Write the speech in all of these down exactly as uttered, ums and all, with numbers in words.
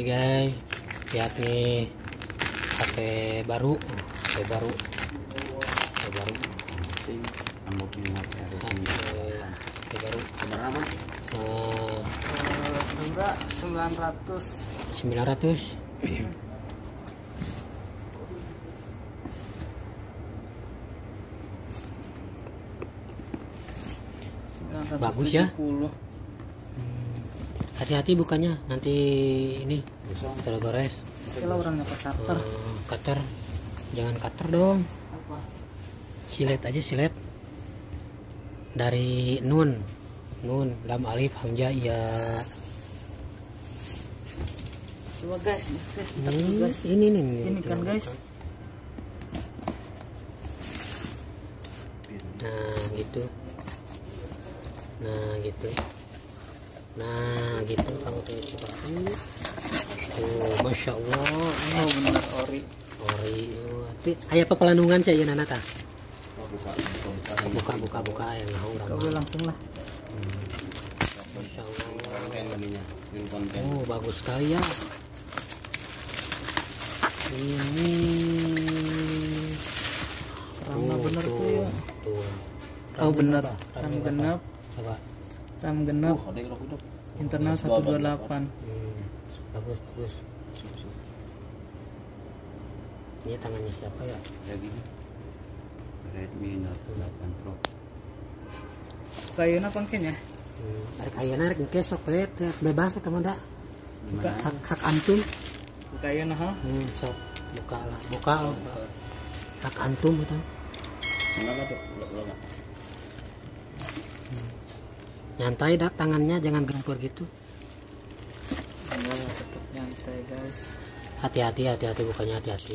Hai guys, lihat nih H P baru, H P baru, H P baru. H P baru. Berapa? Enggak, sembilan ratus. sembilan ratus. Bagus ya. Hati-hati bukannya nanti ini tergores. Kalau orangnya ke cutter. Uh, cutter, jangan cutter dong. Apa? Silet aja silet. Dari nun, nun, lam alif hamzah ya. Coba guys, guys, kita Ini, dulu, guys. ini nih, nih, Ini kan guys. Nah gitu. Nah gitu. Nah gitu kamu tuh coba. Tuh, masya Allah. Oh benar ori. Ori. Ayah apa pelandungan sih ya Nana ta? Buka buka buka yang ngahung Kau langsung lah. Hmm. Masya Allah. Oh bagus sekali ya. Ini. Ramnya bener tuh ya. Tuh. Oh bener. Ram Ram genap. Coba. Ram genap. Internal seratus dua puluh delapan. Hmm. Bagus bagus. Ini tangannya siapa ya? Ya gini. Redmi Note delapan Pro. Kayaknya pangkenya. Hmm. Arek ayeuna rek engke sok we bebas eta mah da. Buka. Hak, hak antum. Kayaknya ha. Hmm, sok buka lah. Buka lah. Hak antum itu. Enggak tuh, enggak. Nyantai dah tangannya, jangan gempur gitu. Oh, tetap nyantai guys. Hati-hati, hati-hati bukannya hati-hati.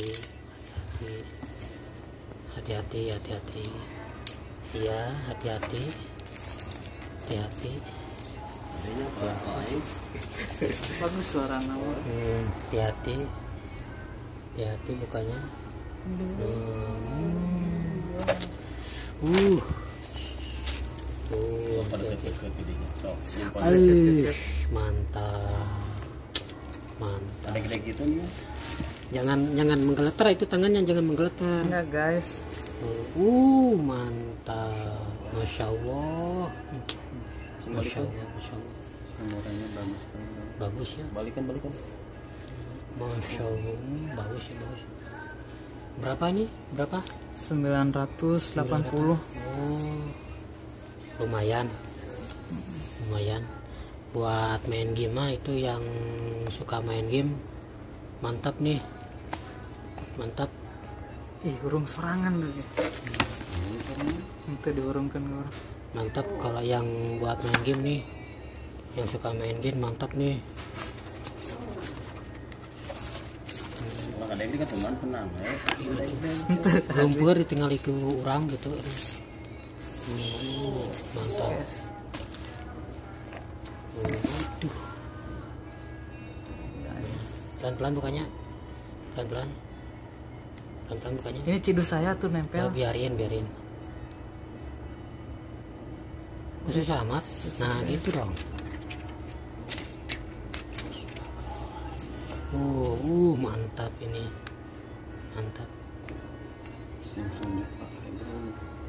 Hati-hati, hati-hati. Iya, hati-hati. Hati-hati. Adanya apa lain? Bagus suara nama. Hmm, hati-hati. Hati-hati bukannya. Hmm. Uh. Tuh, hati-hati. Aih, mantap. Mantap. Gede-gede gitu nih. Jangan jangan menggeletar itu tangannya, jangan menggeletar. Enggak guys. Uh, mantap. Masya Allah. Masya Balikan. Allah, Masya Allah. Samurainya bagus. Bagus ya. Balikan, balikan. Masya Allah, hmm, bagus ya, bagus. Berapa nih? Berapa? sembilan ratus delapan puluh. Oh, lumayan. Lumayan. Buat main game mah itu yang suka main game mantap nih. Mantap. Ih, urung sorangan lagi. Itu diurungkan orang. Mantap kalau yang buat main game nih. Yang suka main game mantap nih. Orang ada ini kan cuman tenang ya. Lumpur ditinggal ke orang gitu. Hmm, mantap. Waduh. Pelan-pelan bukanya. Pelan-pelan. Pelan-pelan bukanya. Ini cidus saya tuh nempel. Oh, biarin, biarin. Khusus amat. Nah, gitu dong. Oh, uh, mantap ini. Mantap. Samsungnya pakai bro.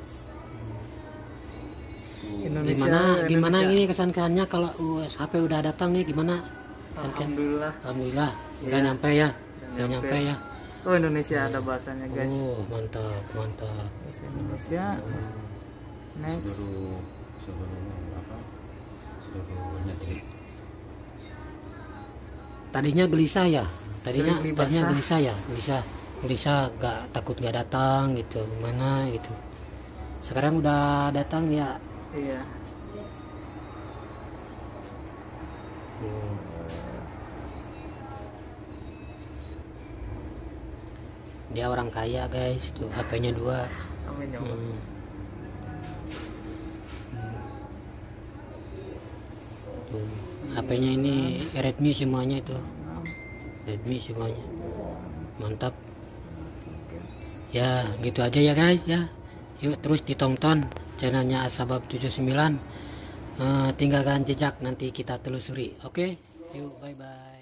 Indonesia, Gimana gimana Indonesia. ini kesan-kesannya kalau uh, H P udah datang nih gimana? Alhamdulillah. Alhamdulillah. Udah Ya. nyampe ya. Udah Udah nyampe. nyampe ya. Oh, Indonesia ada bahasanya guys. Oh, mantap, mantap. Bahasa Indonesia. Next. Seluruh seluruh apa? Seluruh negeri. Tadinya gelisah ya. Tadinya Geli tadinya basah. gelisah ya. Gelisah. Gelisah gak takut gak datang gitu. Gimana gitu. Sekarang udah datang ya. Iya. Hmm. Dia orang kaya guys, tuh H P-nya dua. Amin ya Allah. Hmm. Tuh, H P-nya ini Redmi semuanya itu. Redmi semuanya. Mantap. Ya, gitu aja ya guys ya. Yuk terus ditonton channelnya Asbab tujuh puluh sembilan. Uh, tinggalkan jejak nanti kita telusuri. Oke? Okay? Yuk, bye bye.